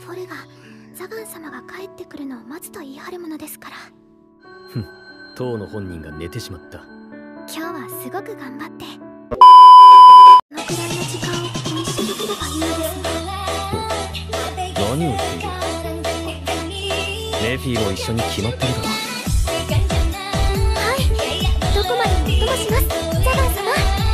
フォルがザガン様が帰ってくるのを待つと言い張るものですから。 ふん、当の本人が寝てしまった。 今日はすごく頑張って、このくらいの時間をご一緒できればいいのですね。 何を言っている。ネフィも一緒に決まってるだろ。 はい、どこまでもお供します、ザガン様。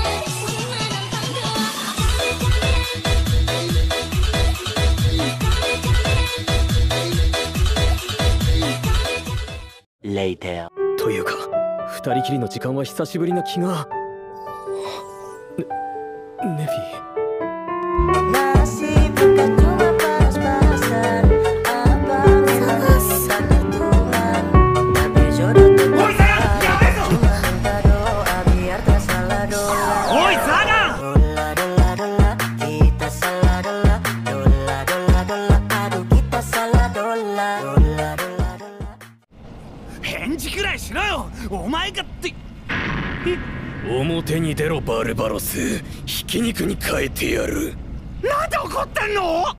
というか、二人きりの時間は久しぶりな気が。ネフィ。 おいザガン！返事くらいしろよ。お前がって。 表に出ろバルバロス。ひき肉に変えてやる。 なんで怒ってんの？